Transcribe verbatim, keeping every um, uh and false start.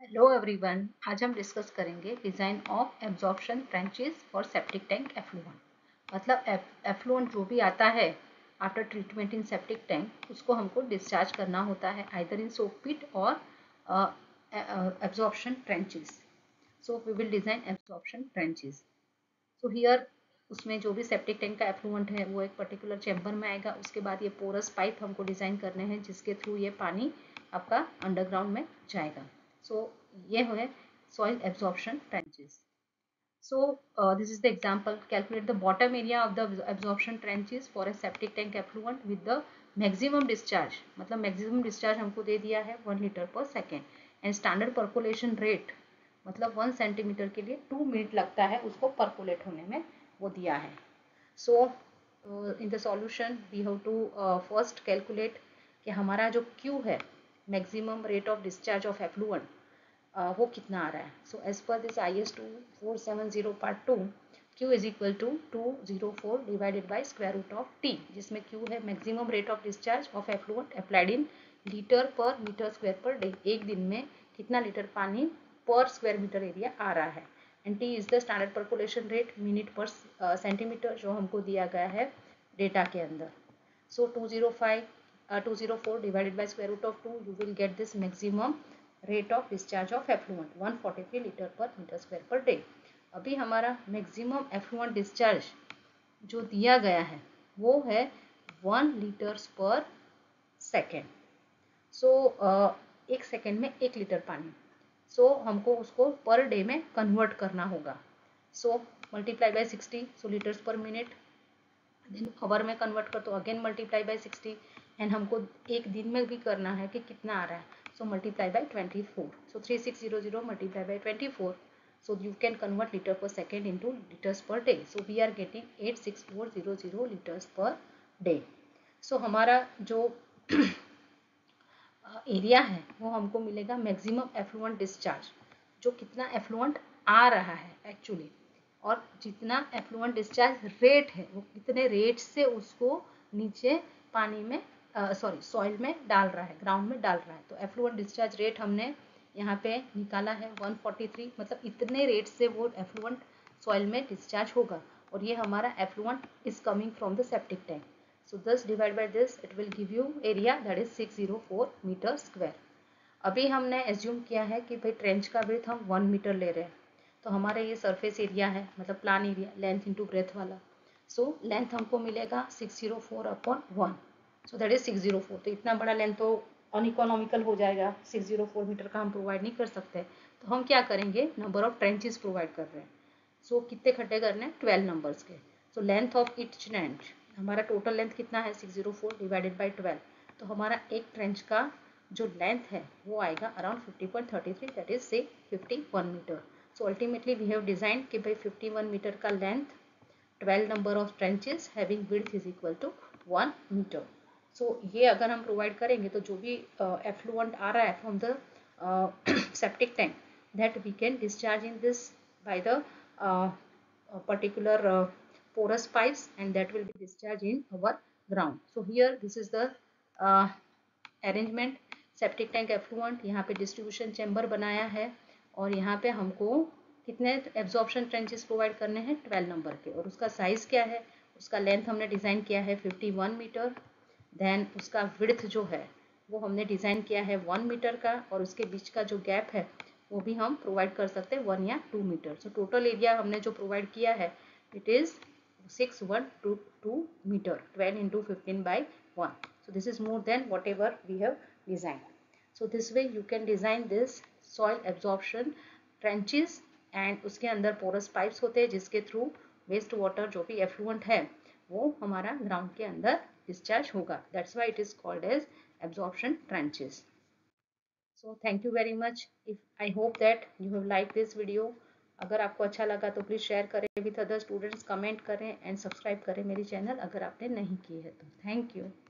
Hello everyone, आज हम discuss करेंगे design of absorption trenches for septic tank effluent. मतलब एफ्लुएंट जो भी आता है after treatment in septic tank, उसको हमको डिस्चार्ज करना होता है आइदर इन सोक पिट और absorption trenches. So we will design absorption trenches. So here उसमें जो भी सेप्टिक टैंक का एफ्लुएंट है वो एक पर्टिकुलर चैम्बर में आएगा। उसके बाद ये पोरस पाइप हमको डिज़ाइन करने हैं जिसके थ्रू ये पानी आपका अंडरग्राउंड में जाएगा। सो so, ये है soil absorption trenches. So uh, this is the example. Calculate the bottom area of the absorption trenches for a septic tank effluent with the maximum discharge. मतलब maximum discharge हमको दे दिया है one litre per second and standard percolation rate मतलब one centimetre के लिए to minute लगता है उसको परकोलेट होने में, वो दिया है। So in the solution we have to first calculate कि हमारा जो Q है maximum rate of discharge of effluent वो कितना आ रहा है। So as per this I S two four seven zero part two, Q is equal to two zero four divided by square root of T, जिसमें Q है maximum rate of discharge of effluent applied in litre per metre square per day. एक दिन में कितना litre पानी पर square metre area आ रहा है। And T is the standard percolation rate minute per centimetre जो हमको दिया गया है डेटा के अंदर। So two zero five two zero four divided by square root of two, you will get this maximum rate of discharge of effluent one forty three litre per metre square per day. अभी हमारा maximum effluent discharge जो दिया गया है वो है one litres per second. So एक second में एक लीटर पानी। सो so, हमको उसको पर डे में कन्वर्ट करना होगा। So multiply by sixty, so litres per minute, then hour में कन्वर्ट कर तो again multiply by sixty, and हमको एक दिन में भी करना है कि कितना आ रहा है। So multiply by twenty-four. So three thousand six hundred multiply by twenty-four. So you can convert liter per second into liters per day. So we are getting eight six four zero zero liters per day. So हमारा जो area है वो हमको मिलेगा maximum effluent discharge, जो कितना effluent आ रहा है एक्चुअली, और जितना एफ्लुएंट डिस्चार्ज रेट है वो कितने रेट से उसको नीचे पानी में सॉरी सॉइल में डाल रहा है, ग्राउंड में डाल रहा है। तो एफ्लुएंट डिस्चार्ज रेट हमने यहाँ पे निकाला है वन फोर्टी थ्री, मतलब इतने रेट से वो एफ्लुएंट सॉइल में डिस्चार्ज होगा, और ये हमारा effluent is coming from the septic tank. So this divide by this it will give you area that is six zero four metre square. अभी हमने एज्यूम किया है कि भाई ट्रेंच का ब्रेथ हम वन मीटर ले रहे हैं, तो हमारा ये सरफेस एरिया है मतलब plan area length into breadth वाला। सो so, लेंथ हमको मिलेगा six zero four upon one, so that is six zero four. तो इतना बड़ा लेंथ तो अनइकोनॉमिकल हो जाएगा, सिक्स जीरो फोर मीटर का हम प्रोवाइड नहीं कर सकते। तो हम क्या करेंगे, नंबर ऑफ ट्रेंचेस प्रोवाइड कर रहे हैं। सो so, कितने खड्डे करने हैं, ट्वेल्व नंबर्स के। So length of each trench, हमारा टोटल लेंथ कितना है six zero four divided by twelve, तो हमारा एक ट्रेंच का जो लेंथ है वो आएगा around fifty point thirty three, that is say fifty one metre. So ultimately we have design कि भाई फिफ्टी वन मीटर का length, twelve number of trenches having width is equal to one metre. So ये अगर हम provide करेंगे तो जो भी एफ्लुएंट uh, आ रहा है from the septic tank, that we can discharge in this by the particular uh, porous pipes, and that will be discharged in our ground. So here this is the uh, arrangement septic tank effluent. यहाँ पे distribution chamber बनाया है, और यहाँ पे हमको कितने absorption trenches provide करने हैं, ट्वेल्व नंबर के, और उसका साइज क्या है, उसका लेंथ हमने डिज़ाइन किया है फिफ्टी वन मीटर। देन उसका विड्थ जो है वो हमने डिज़ाइन किया है वन मीटर का, और उसके बीच का जो गैप है वो भी हम प्रोवाइड कर सकते हैं वन या two metre. So total area हमने जो प्रोवाइड किया है it is six one two two metre, twelve into fifteen by one. So this is more than whatever we have designed. So this way you can design this soil absorption trenches, and उसके अंदर porous pipes होते हैं जिसके through waste water जो भी effluent है वो हमारा ग्राउंड के अंदर डिस्चार्ज होगा। That's why it is called as absorption trenches. So thank you very much. If I hope that you have liked this video. अगर आपको अच्छा लगा तो प्लीज़ शेयर करें विथ अदर स्टूडेंट्स, कमेंट करें एंड सब्सक्राइब करें मेरी चैनल अगर आपने नहीं की है तो। Thank you.